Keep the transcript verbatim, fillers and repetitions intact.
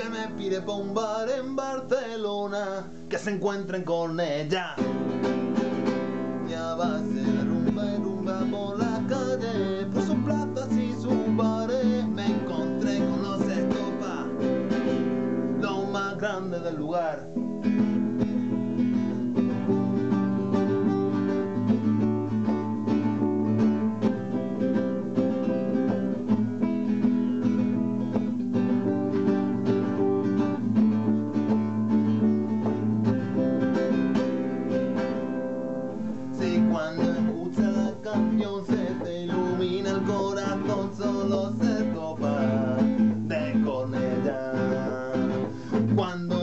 que me pide pa' un bar en Barcelona, que se encuentren con ella. Y a base de rumba y rumba por la calle, por sus plazas y sus bares, me encontré con los Estopa, los más grandes del lugar. Cuando escuchas la canción se te ilumina el corazón, solo se topa de con ella. Cuando